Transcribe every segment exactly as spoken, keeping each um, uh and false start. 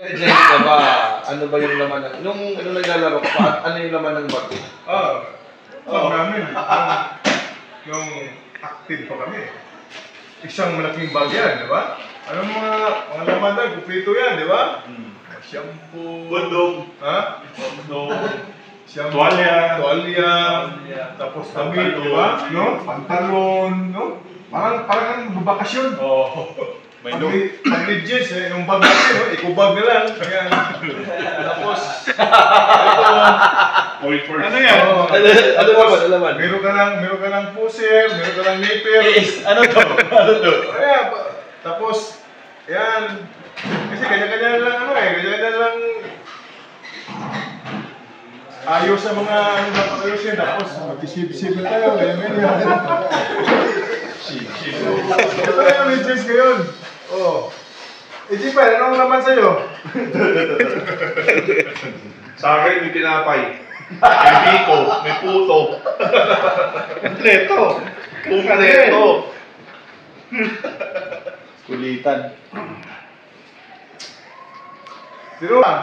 Legend ka ba? Ano ba yung laman ng... Nung ano naglalaro ka, ano yung laman ng bag? Oo. Oo namin. Nung active pa kami. Isang malaking bag yan, di ba? Anong mga, mga laman na, kumpleto yan, di ba? Hmm. Shampoo. Bundong. Ha? Bundong. Shampoo. Tuwalya. Tuwalya. Tapos damit, di ba? No? Pantalon, no? Parang, parang ang babakasyon. Oo. May no. Pag legends eh, yung bag natin, no? Eco-bag na lang. Kaya, tapos, ito, ano yan? Oh, ano, ano naman, ano naman? Meron ka lang, meron ka lang pusher, meron ka lang nipper. Yes, ano to? Ano to? Kaya, tapos, yan. Kasi kanya-kanya lang, ano eh, kanya-kanya lang ayos sa mga, ano na pag-ayos yan. Tapos, mag-isip-isip na tayo, ganyan ganyan. Ito na yung legends ngayon. Oh. Eh, di ba, anong naman sa'yo? Sa akin, may tinapay. May biko, may puto. Kompleto. Kompleto. Kulitan. Sino ba?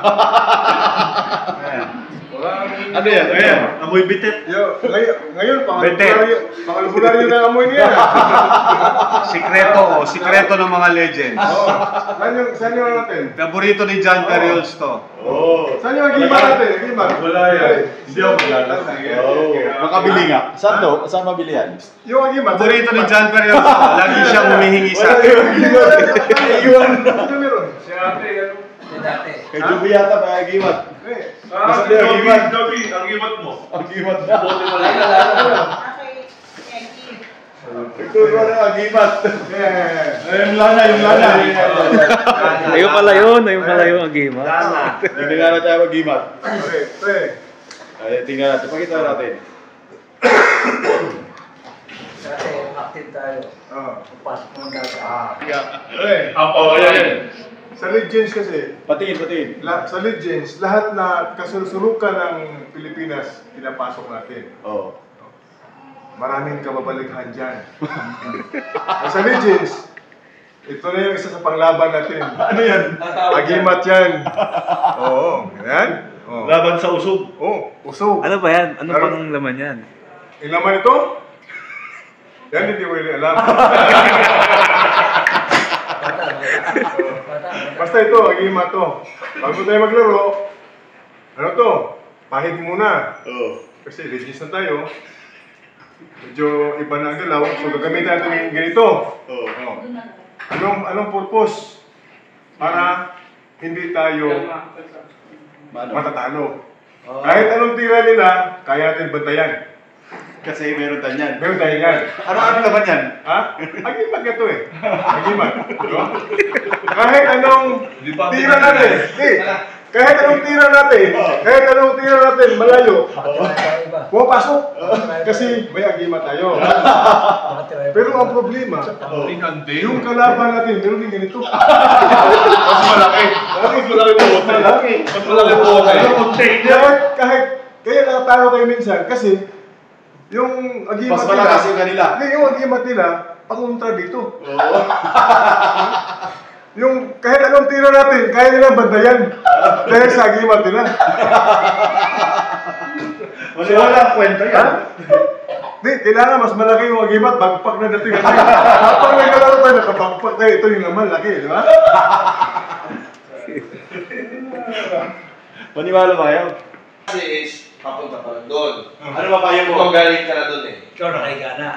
Ano yan? Ayan, amoy bitit. Yo, ngayon, ngayon pangalubularyo, pangalubularyo na amoy niya. Sikreto, oh, sikreto ng mga legends. Oo. Saan yung, saan yung natin? Paborito ni John Periols to. Oo. Saan yung agima natin? Agima? Wala yan. Hindi ako maglalas. Oo. Makabili nga. Saan to? Saan mabili yan? Yung agima. Paborito ni John Periols to. Lagi siyang humihingi sa Wala akin. yung agima. Iwan. Ano meron? Si ate, ano? Kay Juby yata may agimat. Eh. Ah, Kasi ang agimat. Gabi, ang imat mo. Agimat na. Bote mo lang. Ito ba na agimat? Eh. Yung lana, yung lana. Ayun pala yun, ayun pala yung agima. Lana. Tingnan nga tayo agimat. Okay, pre. Ay, tingnan natin. Pakita natin. Kasi active tayo. Oo. Pasok mo tayo. Ah. Pre. Apo, ayan. Sa Legends kasi, Patingin, patingin. la, sa Legends, lahat na kasulsulukan ng Pilipinas, pinapasok natin. Oo. Maraming kababalighan dyan. Sa Legends, ito na yung isa sa panglaban natin. Ano yan? Agimat yan. Oo, yan. Oo. Laban sa usog. Oo, usog. Ano ba yan? Ano Pero- bang laman yan? Yung laman ito? Yan hindi ko rin alam. Bata, bata. Bata, bata. Basta ito, agimat to. Bago tayo maglaro, ano to? Pahid muna. Oo. Kasi Legends na tayo. Medyo iba na ang galaw. So gagamitin natin yung ganito. Oo. Oh. Anong anong purpose? Para hindi tayo matatalo. Kahit anong tira nila, kaya natin bantayan. Kasi meron tayo yan. Meron tayo yan. Ano-ano naman yan? Ha? Agimat ka to eh. Agimat. Diba? Kahit anong tira natin. Eh, kahit anong tira natin. Kahit anong tira natin, malayo. Tayo iba. Pumapasok. Kasi may agimat tayo. Makatira iba. Pero ang problema, yung kalaban natin, meron din ganito. Mas malaki. Mas malaki po. Mas malaki. Mas malaki po. Ano container? Kahit, kahit, kaya nakatalo kayo minsan, kasi yung agimat Mas malakas yung kanila. Hindi, yung agimat nila, panguntra dito. Yung kahit anong tira natin, kaya nila bandayan. Dahil sa agimat nila. Wala walang kwento yan. Hindi, kailangan mas malaki yung agimat, bagpak na dating natin. Habang nagkalaro tayo, nakabagpak tayo, ito yung naman, laki, di ba? Maniwala ba kayo? Kasi is, papunta pa lang doon. Ano ba payo mo? Ikaw galing ka na doon eh. Ikaw nakahiga na.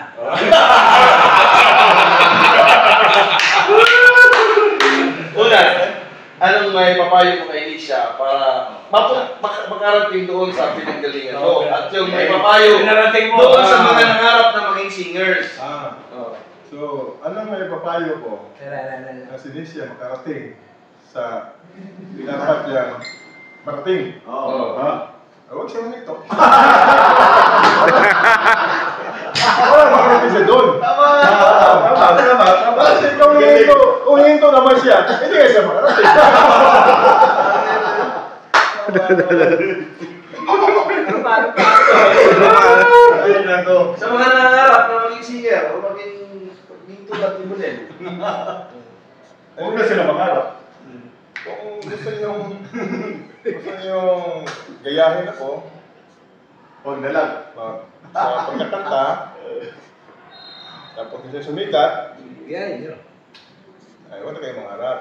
Una, anong may papayo mo kay Alicia para mapu- mak- makarating doon sa pinanggalingan mo? At yung may papayo Pinarating mo. doon sa mga nangarap na maging singers. Ah, Oh. so, ano may papayo ko? Tira, tira, tira. Na si Alicia makarating sa dapat niya marating. Oo. Ha? Ah, huwag siya nito. Wala makarating siya doon. Tama! Tama, tama, tama. Kasi ikaw hinto, kung hinto naman siya, hindi ka siya makarating. Ano ba? Ano ba? Ayun na to. Sa mga nangarap na maging singer o maging maging tulad ni Bunel. Huwag na sila mangarap. Kung gusto niyong, gusto niyong gayahin ako, huwag na lang. Uh, sa pagkakanta, tapos kasi sumikat, Yeah, yeah. ay, wala kayong mangarap.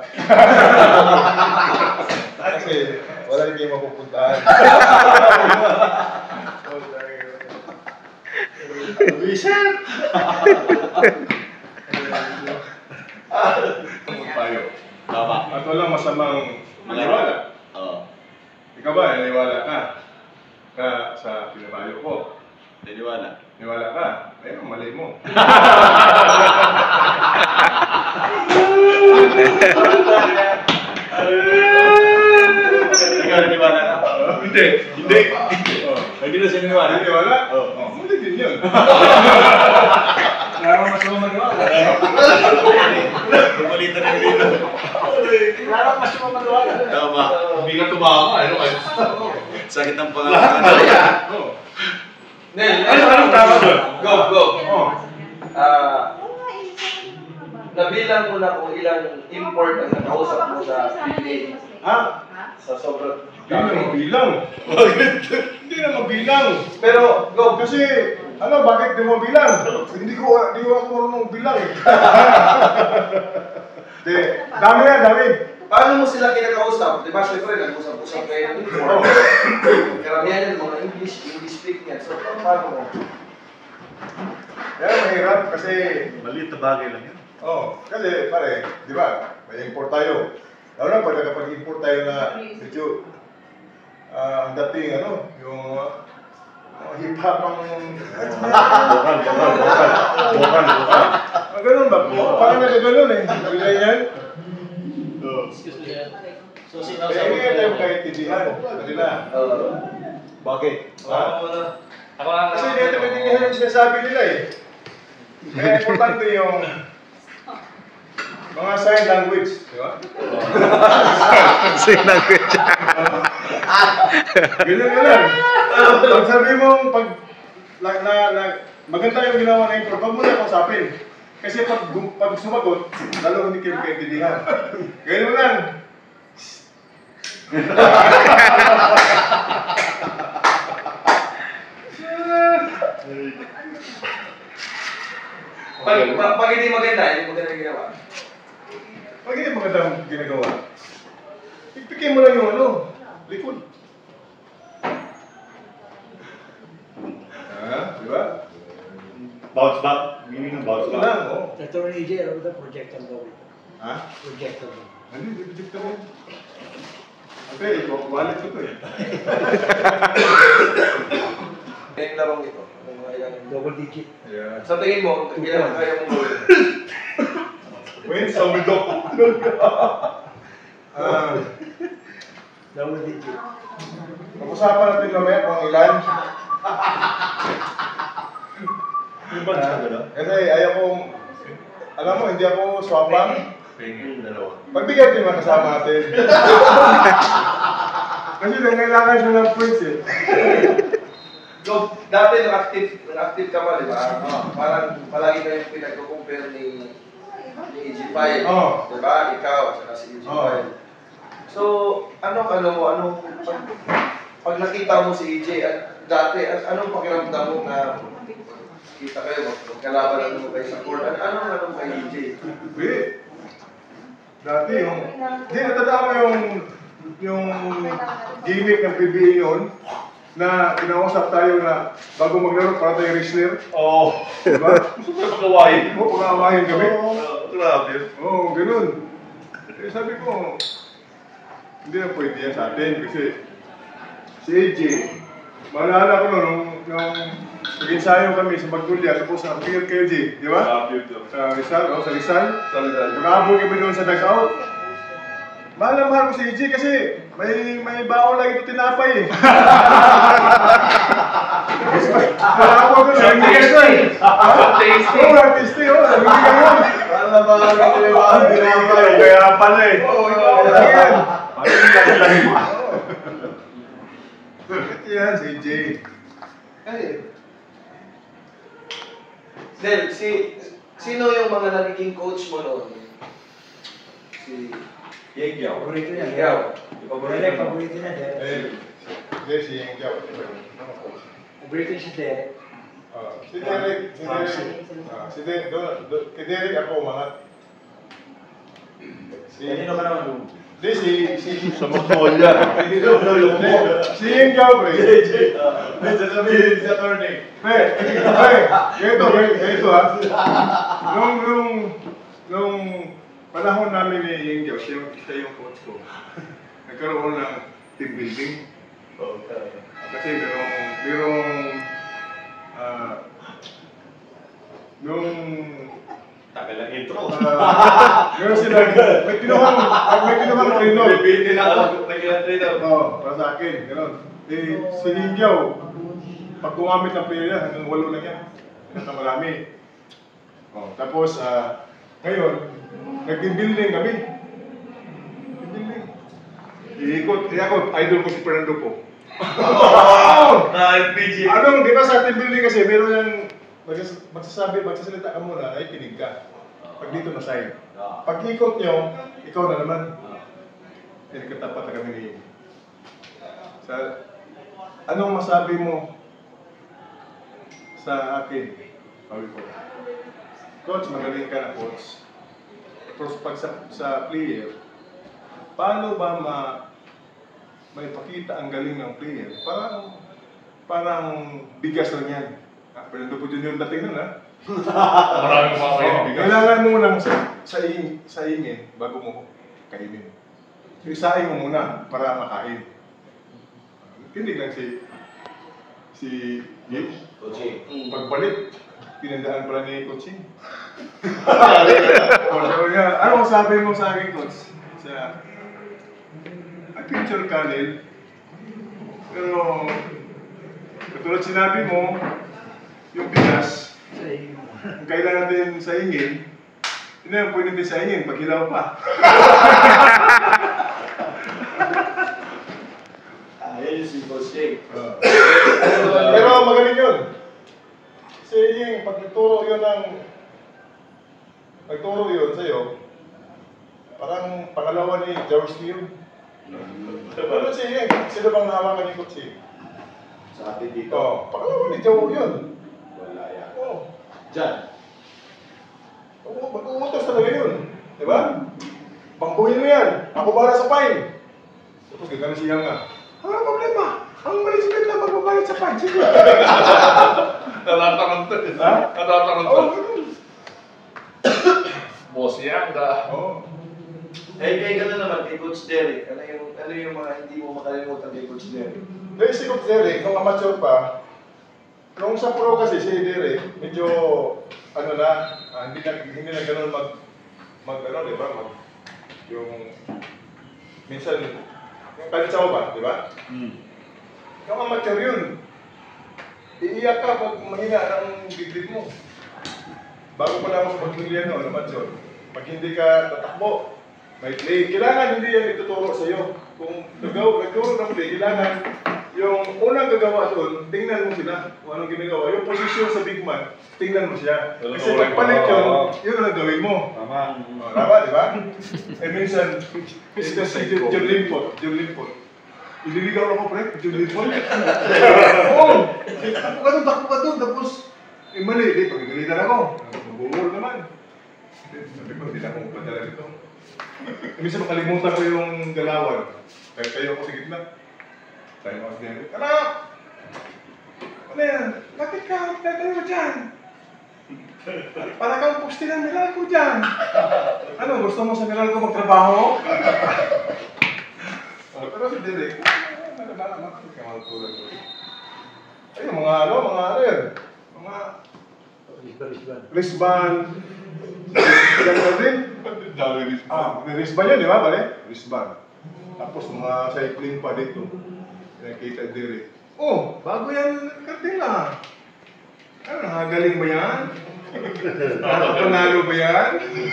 Kasi wala rin kayong mapupuntahan. Vision! Tayo. Tama. At walang masamang maniwala. Oo. Ikaw ba, naniwala ka? Ka sa pinabayo ko? Naniwala. Niwala ka? Ayun, mali mo. Ikaw naniwala ka? Hindi. Hindi. Oh. Hindi na siya naniwala. Naniwala? Oo. Oh, mali din yun. Wala mas mamaniwala. Pumalitan na dito. Wala mas mamaniwala. Tama. Hindi ka tumama, ano kayo? Sakit ang Lahat pangalan. mali yan. Oh. Nel, Ano, anong tama doon? Go, go. Oh. Ah, nabilang mo na kung ilang import ang nakausap mo sa P D A Ha? sa sobrang Hindi na dami. mabilang. Hindi na mabilang. Pero, go. Kasi, ano, bakit di mo bilang? Hindi ko, hindi ko ako marunong bilang. Di, dami yan, dami. Paano mo sila kinakausap? Di ba, syempre, nag-usap-usap kayo ng import. Karamihan yan, mga English, English speaking yan. So, paano mo? Kaya mahirap kasi, Maliit na bagay lang yan. oh, kasi pare, di ba, may import tayo. Lalo na pag nakapag-import tayo na medyo, ah, ang dating, ano, yung uh, hip-hop ang... Bokal, bokal, bokal. Bokal, bokal. Ah, ganun ba? Parang nagaganon eh. Nagagay yan. So, Kaya hindi tayo magkaintindihan. Kanila. Uh, Bakit? Ha? Kasi hindi natin maintindihan yung sinasabi nila eh. Kaya importante yung mga sign language, di ba? Sign language. Ganun na lang. Pag sabi mo, pag na, na, na, maganda yung ginawa na import, huwag mo na kausapin. Kasi pag, gum- pag sumagot, lalo hindi kayo magkaintindihan. Ganun mo lang. pag, pag, pag hindi maganda, hindi maganda ginawa. Pag hindi magandang ginagawa, pipigay mo lang yung ano, likod. Ha? Di ba? Bounce back. Meaning ng bounce Ito back. lang, oh. Ito rin A J, ano ba ito? Projector daw ito. Ha? Projector daw. Ano yung reject ka mo? Okay, wallet ko to eh. Ngayon larong ito. Ang mga ilang... Double digit. Yeah. Sa tingin mo, ilang kaya mong gawin? Wait, sabi ko. Ah, Double digit. pag-usapan natin mamaya kung ilan. Yung ba sa gano'n? Kasi ayaw kong, alam mo, hindi ako swapang. Pengen dalawa. Pagbigyan din mga kasama natin. Kasi nangailangan siya ng points eh. So, dati nag-active, nag-active ka pa, di ba? Parang palagi na yung pinag-compare ni ni E G five. Oo. Di ba? Ikaw, at saka si E G five. So, anong ano mo, anong, pag, pag nakita mo si E J, at dati, at anong pakiramdam mo na kita kayo, magkalaban na mo kayo sa court, at anong anong kay E J? Wait. Dati yung, hindi natanda ko yung, yung gimmick ng P B A noon, na kinausap tayo na bago maglaro para tayo wrestler. Oo. Diba? Gusto mo pag-awayin? Oo, pag-aawahin kami. Oo, grabe. Oo, ganun. Eh, sabi ko, hindi na pwede yan sa atin kasi si A J, maalala ko no, nung, nung nag-ensayo kami sa Magnolia, tapos sa P L K J, di ba? Grabe ito. Sa Rizal, o sa Rizal. Talaga. Mag-aabot kami doon sa dugout. Mahal na mahal ko si A J kasi may may baon lang ito tinapay eh. Mahal ko siya. Tasty. Tasty. Oo, ang tasty. Oo, sabi ko yun. Mahal na mahal ka nila mahal tinapay. Kaya pala eh. Oo, ikaw lang yan. Parang hindi ka lang mo. Bakit yan si A J? Ay. Del, si, sino yung mga nagiging coach mo noon? Si Yegyaw. Paborito niya. Ikaw. Derek, paborito niya, Derek. Eh, hindi, si Yang Jiao. Paborito niya si Derek. Ah, si Derek, si Derek. Ah, si Derek, doon, doon, kay Derek ako umangat. Si, Kanino ka naman? Hindi, si, si, Sa Magnolia. Hindi, si Yang Jiao, pre. May sasabihin sa attorney. Pre, pre, ganito, ganito ha. Nung, nung, nung panahon namin ni Yang Jiao, siya, yung- siya yung coach ko. Nagkaroon ng team building. Kasi merong, merong, ah, nung, Tagal ang intro. ah, meron silang, may kinuhang, may kinuhang trainer. Bibitin ako. Nagilan trainer. Oo, para sa akin, gano'n. Eh, si Hingyaw, pag gumamit ng player yan, hanggang walo lang yan. Yan na marami. Oh, tapos, ah, ngayon, nag-building kami. Nag-building. Iikot, eh ako, idol ko si Fernando po. Na F P G. Anong, di ba sa team building kasi, meron yung magsas- magsasabi, magsasalita ka muna, ay kinig ka. Pag dito na side. Pag ikot nyo, ikaw na naman. Hindi katapat na kami ni sa, anong masabi mo sa akin? Sabi ko, Coach, magaling ka na, Coach. Pero pag sa, sa player, paano ba ma may pakita ang galing ng player? Parang, parang bigas lang yan. Ah, Fernando po din yung dating nun, ha? Maraming mga kayo. Oh, kailangan mo lang sa, sa, ing, sa ingin bago mo kainin. So, isahin mo muna para makain. Kinig lang si si Yip. Pagbalik, pinandaan pala ni Coaching. O, sabi niya, ano sabi mo sa akin, Coach? Sa, I picture ka, Lil. Pero, katulad sinabi mo, yung bigas, ang kailangan din sa ingin, yun na yung pwede din sa ingin, pag hilaw pa. Ayun si Coach Jake. Uh, pero magaling yun. Kasi yung pag nagturo yun ng nagturo yun sa'yo, parang pangalawa ni George Steele. Ano si Ying? Sino bang nahawakan ni Coach Ying? Sa atin dito. Oo, pangalawa ni George yun. Wala yan. Oo. Diyan. Oo, mag-uutos talaga yun. Diba? Bangkuhin mo yan. Ako para sa fine. Tapos gagana siya nga. Wala problema. Ang management lang magbabayad sa fine. Sige. Natatakot to. Ha? Natatakot to. Oo, ganun. Boss yan ka. Oo. Eh, kaya gano'n naman kay Coach Derek. Ano yung, ano yung mga hindi mo makalimutan kay Coach Derek? Dahil si Coach Derek, nung amateur pa, nung sa pro kasi si Derek, medyo, ano na, ah, hindi na, hindi na ganun mag, mag, ano, di ba, mag, yung, minsan, yung kalitsaw ba, di ba? Hmm. Yung amateur yun, iiyak ka pag mahina ang bibig mo. Bago pa lang ako pag-tulian no, amateur, pag hindi ka tatakbo, may play. Kailangan hindi yan ituturo sa iyo. Kung nagaw, nagturo ng play, kailangan yung unang gagawa doon, tingnan mo sila kung anong ginagawa. Yung posisyon sa big man, tingnan mo siya. Kasi pag palit yun, yun ang gawin mo. Tama. Oh, tama, di ba? Eh minsan, minsan si John Limpot, John Limpot. Ililigaw ako, pre, John Limpot. Oo! Takbo ka doon, takbo ka doon, tapos, eh mali, di, pagkagalitan ako. Mabuhol naman. Sabi ko, hindi na akong padala dito. Minsan makalimutan ko yung galawan. Kaya kayo ako sa gitna. Tayo ako sa gitna. Anak! Ano yan? Bakit ka? Tatayo mo dyan? Para kang poste ng Miral ko dyan. Ano, gusto mo sa Miral ko magtrabaho? Oh, pero si Derek, ano ba naman? Kamaltulan ko. Ay, mga ano, mga ano yun? Mga Lisban, Lisban. wristband. Yan na din. Ah, may wristband yun, di ba, pare? Wristband. Tapos mga cycling pa dito. Nakita Derek. Oh, bago yan, karting lang. Ano, nakagaling ba yan? Nakapanalo ba yan?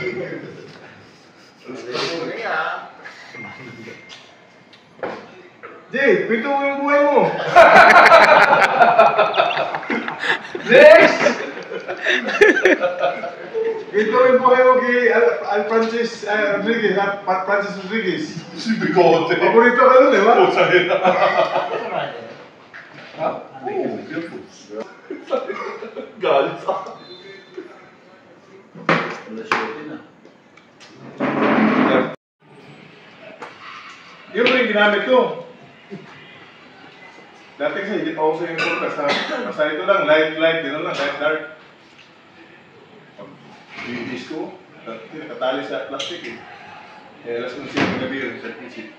Jay, pito mo yung buhay mo. Next! Ito yung buhay mo kay Al, Al Francis uh, Rodriguez, ha? Pat Francis Rodriguez. Si Bigote. Paborito ka nun, di ba? Oh, sa'yo na. Galit sa akin. Yun rin ginamit ko. Dati kasi hindi pa uso yung puro, basta, basta ito lang, light, light, gano'n lang, light, dark. Pag bibis ko, dati nakatali sa plastic eh. Kaya alas kong siya gabi yun sa isip.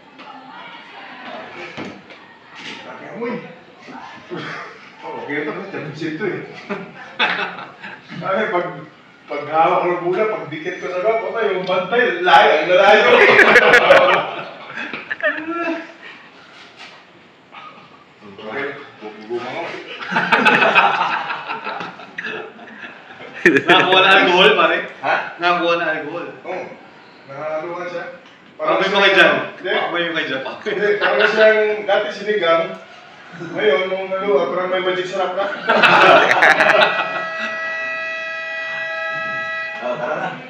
Laki amoy. Oh, okay ito kasi championship ito eh. Ay, pag pag hawak ko ng bola, pag dikit ko sa gap, okay, yung bantay, layo, ang lalayo. Okay, bububumang ako. Nakakuha na alcohol, pare. Ha? Nakakuha na alcohol. Oo, nakaluhan siya. Pakabay mo kay Jan. Hindi, Pakabay mo kay Jan. hindi, parang siyang dati sinigang. Ngayon, nung naluha, parang may magic sarap na. Oh, tara na.